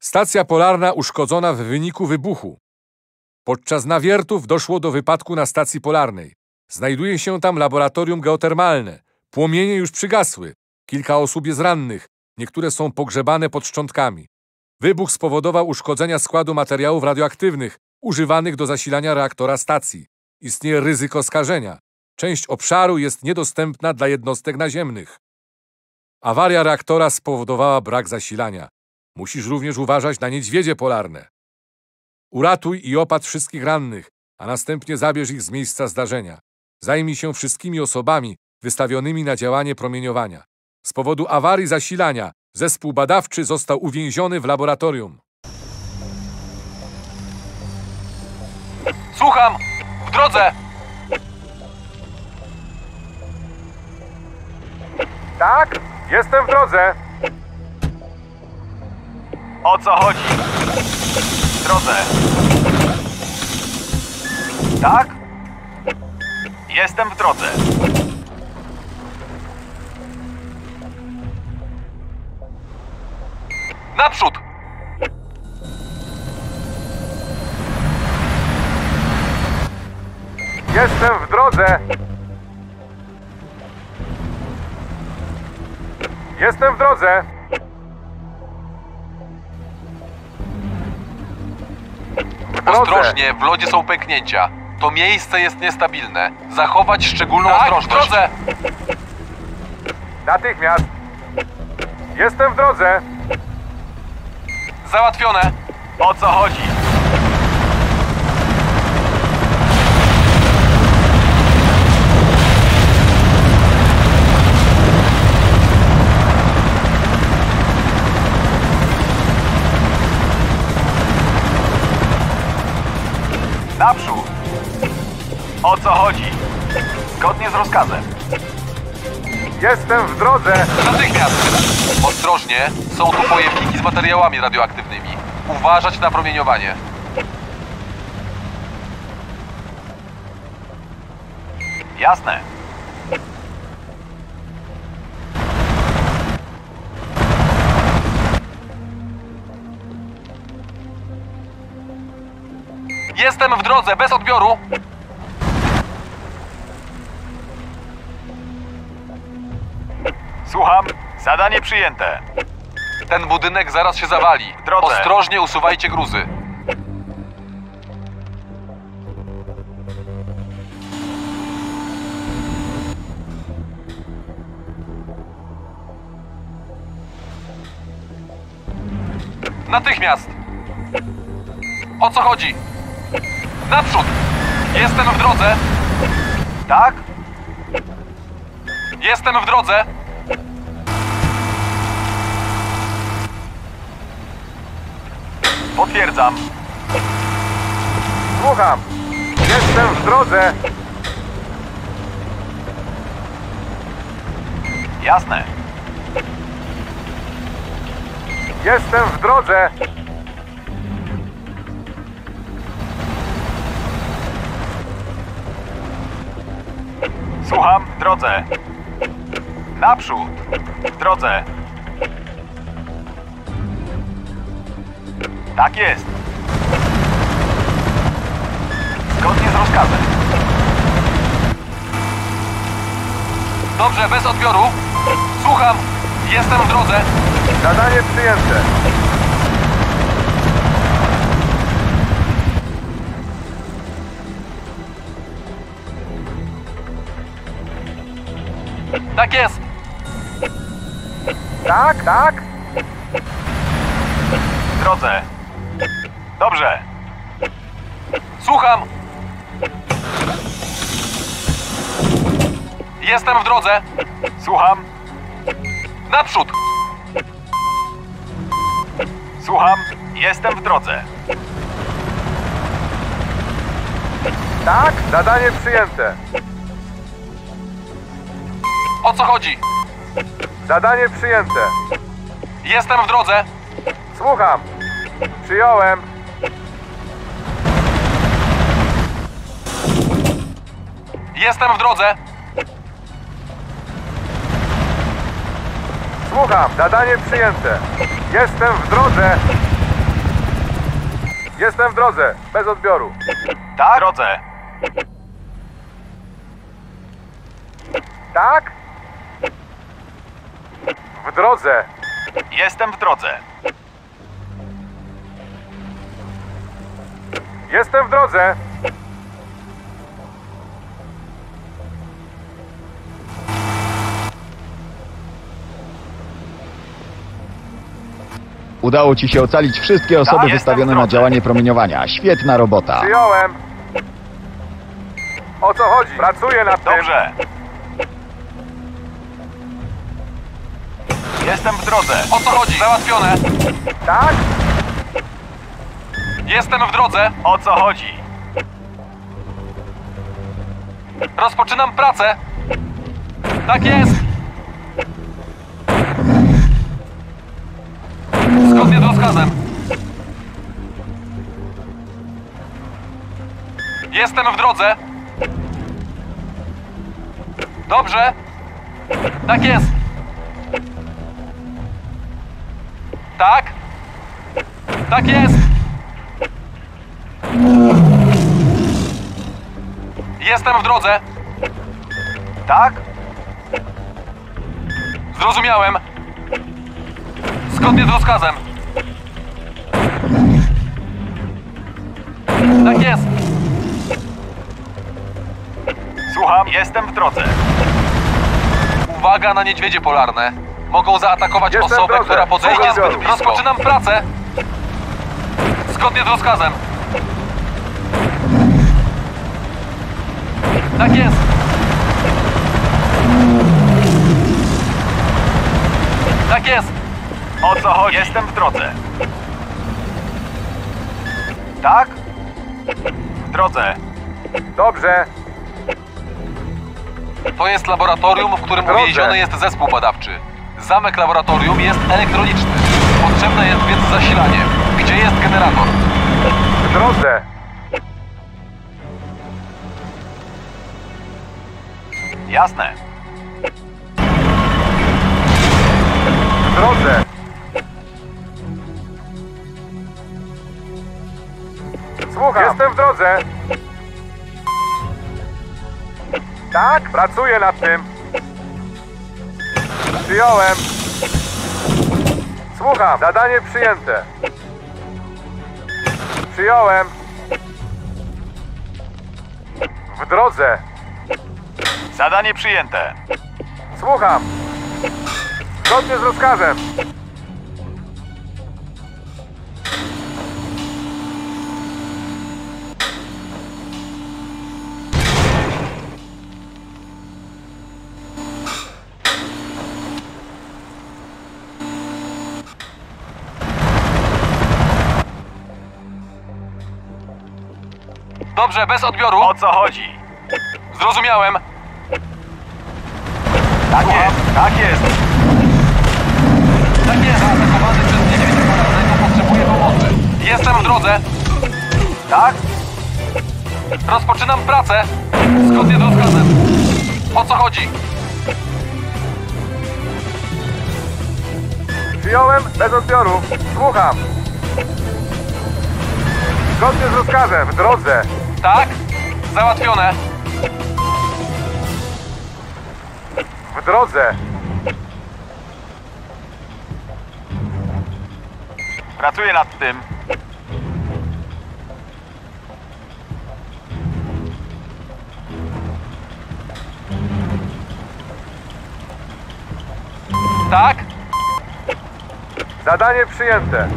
Stacja polarna uszkodzona w wyniku wybuchu. Podczas nawiertów doszło do wypadku na stacji polarnej. Znajduje się tam laboratorium geotermalne. Płomienie już przygasły. Kilka osób jest rannych. Niektóre są pogrzebane pod szczątkami. Wybuch spowodował uszkodzenia składu materiałów radioaktywnych używanych do zasilania reaktora stacji. Istnieje ryzyko skażenia. Część obszaru jest niedostępna dla jednostek naziemnych. Awaria reaktora spowodowała brak zasilania. Musisz również uważać na niedźwiedzie polarne. Uratuj i opatrz wszystkich rannych, a następnie zabierz ich z miejsca zdarzenia. Zajmij się wszystkimi osobami wystawionymi na działanie promieniowania. Z powodu awarii zasilania zespół badawczy został uwięziony w laboratorium. Słucham! W drodze! Tak? Jestem w drodze. O co chodzi? W drodze. Tak? Jestem w drodze. Naprzód! Jestem w drodze. Jestem w drodze. Ostrożnie, w lodzie są pęknięcia. To miejsce jest niestabilne. Zachować szczególną ostrożność. W drodze! Natychmiast. Jestem w drodze. Załatwione. O co chodzi? Naprzód! O co chodzi? Zgodnie z rozkazem. Jestem w drodze. Natychmiast! Ostrożnie, są tu pojemniki z materiałami radioaktywnymi. Uważać na promieniowanie. Jasne. Jestem w drodze, bez odbioru. Słucham. Zadanie przyjęte. Ten budynek zaraz się zawali. W drodze. Ostrożnie usuwajcie gruzy. Natychmiast! O co chodzi? Naprzód! Jestem w drodze! Tak? Jestem w drodze! Potwierdzam. Słucham. Jestem w drodze. Jasne. Jestem w drodze. Słucham, w drodze. Naprzód. W drodze. Tak jest. Zgodnie z rozkazem. Dobrze, bez odbioru. Słucham. Jestem w drodze. Zadanie przyjęte. Tak jest. Tak, tak. W drodze. Dobrze. Słucham. Jestem w drodze. Słucham. Naprzód. Słucham. Jestem w drodze. Tak, zadanie przyjęte. O co chodzi? Zadanie przyjęte. Jestem w drodze. Słucham. Przyjąłem. Jestem w drodze. Słucham. Zadanie przyjęte. Jestem w drodze. Jestem w drodze, bez odbioru. Tak? W drodze. Tak? W drodze. Jestem w drodze. Jestem w drodze. Udało ci się ocalić wszystkie osoby jestem wystawione w na drodze. działanie promieniowania. Świetna robota. Przyjąłem. O co chodzi? Pracuję nad tym. Dobrze. Jestem w drodze. O co chodzi? Załatwione. Tak? Jestem w drodze. O co chodzi? Rozpoczynam pracę. Tak jest. Zgodnie z rozkazem. Jestem w drodze. Dobrze. Tak jest. Tak. Tak jest. Jestem w drodze. Tak? Zrozumiałem. Zgodnie z rozkazem. Tak jest. Słucham, jestem w drodze. Uwaga na niedźwiedzie polarne. Mogą zaatakować Jestem w osobę, drodze. która podejdzie Słucham. zbyt blisko. Rozpoczynam pracę. Zgodnie z rozkazem. Tak jest. Tak jest. O co chodzi? Jestem w drodze. Tak? W drodze. Dobrze. To jest laboratorium, w którym Drodze. uwięziony jest zespół badawczy. Zamek laboratorium jest elektroniczny. Potrzebne jest więc zasilanie. Gdzie jest generator? W drodze. Jasne. W drodze. Słucham. Jestem w drodze. Tak? Pracuję nad tym. Przyjąłem. Słucham. Zadanie przyjęte. Przyjąłem. W drodze. Zadanie przyjęte. Słucham. Zgodnie z rozkazem. Dobrze, bez odbioru. O co chodzi? Zrozumiałem. Tak jest. Tak jest. Tak jest. Zaatakowany przez niedźwiedzia polarnego potrzebuje pomocy. Jestem w drodze. Tak? Rozpoczynam pracę. Zgodnie z rozkazem. O co chodzi? Przyjąłem bez odbioru. Słucham. Zgodnie z rozkazem. W drodze. Tak? Załatwione. W drodze. Pracuję nad tym. Tak? Zadanie przyjęte.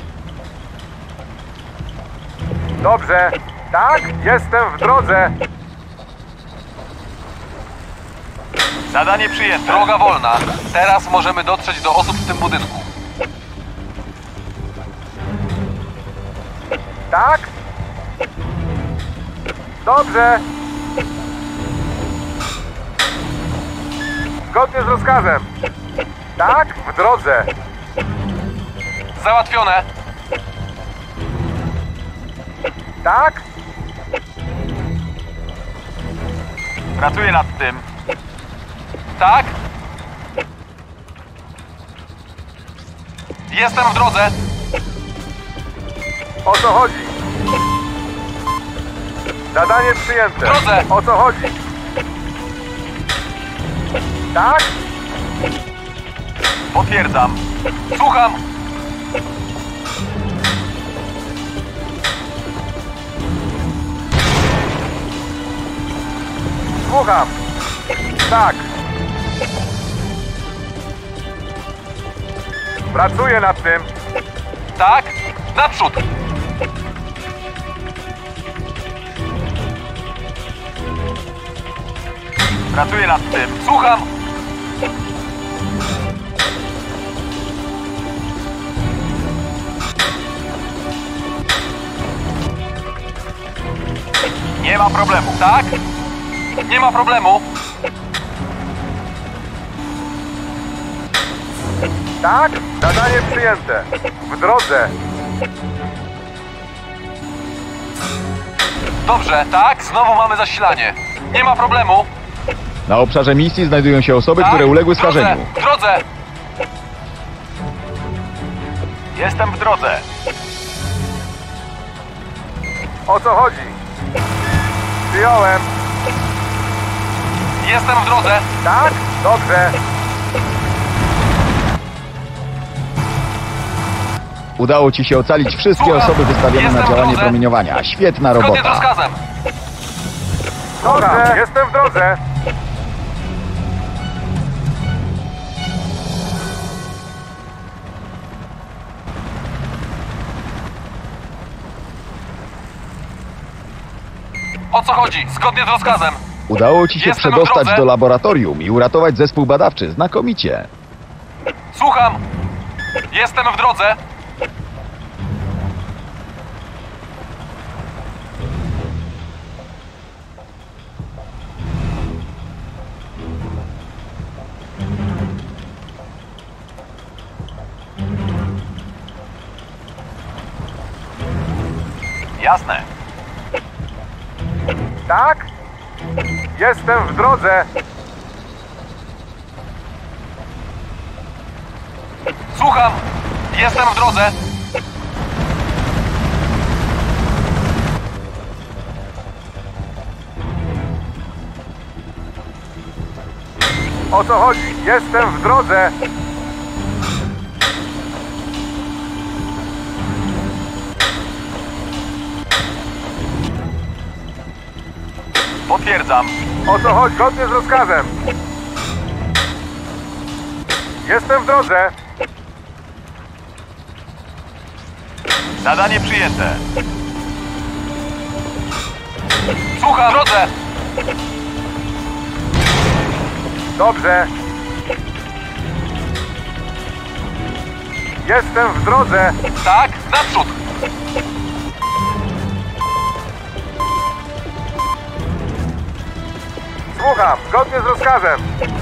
Dobrze. Tak? Jestem w drodze. Zadanie przyjęte. Droga wolna. Teraz możemy dotrzeć do osób w tym budynku. Tak? Dobrze. Zgodnie z rozkazem. Tak? W drodze. Załatwione. Tak? Pracuję nad tym. Tak? Jestem w drodze. O co chodzi? Zadanie przyjęte. W drodze! O co chodzi? Tak? Potwierdzam. Słucham! Słucham. Tak. Pracuję nad tym. Tak? Naprzód! Pracuję nad tym. Słucham! Nie ma problemu. Tak? Nie ma problemu. Tak? Zadanie przyjęte. W drodze. Dobrze, tak? Znowu mamy zasilanie. Nie ma problemu. Na obszarze misji znajdują się osoby, Tak? które uległy W drodze! skażeniu. W drodze! Jestem w drodze. O co chodzi? Przyjąłem. Jestem w drodze. Tak? Dobrze. Udało ci się ocalić wszystkie Słucham. osoby wystawione Jestem na w działanie drodze. promieniowania. Świetna Zgodnie z robota. rozkazem. Dobrze. Jestem w drodze. O co chodzi? Zgodnie z rozkazem. Udało ci się Jestem w przedostać drodze. do laboratorium i uratować zespół badawczy. Znakomicie. Słucham. Jestem w drodze. Jasne. Tak? Jestem w drodze. Słucham. Jestem w drodze. O co chodzi? Jestem w drodze. Potwierdzam. O co chodzi? Zgodnie z rozkazem. Jestem w drodze. Zadanie przyjęte. Słucham. W drodze. Dobrze. Jestem w drodze. Tak? Naprzód. Słucham. Zgodnie z rozkazem.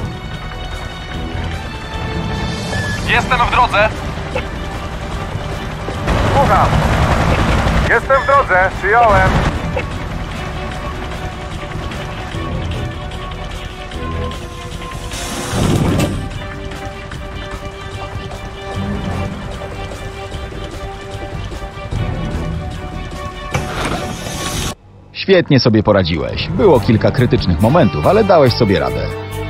Jestem w drodze. Słucham. Jestem w drodze. Przyjąłem. Świetnie sobie poradziłeś. Było kilka krytycznych momentów, ale dałeś sobie radę.